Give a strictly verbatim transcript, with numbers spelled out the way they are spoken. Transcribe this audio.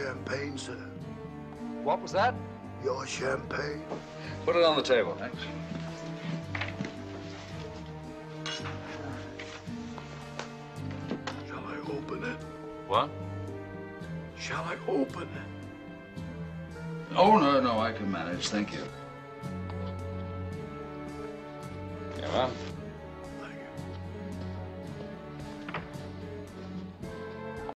champagne, sir. What was that? Your champagne. Put it on the table. Thanks. Shall I open it? What? Shall I open it? Oh, no, no, I can manage. Thank you. Ja, va?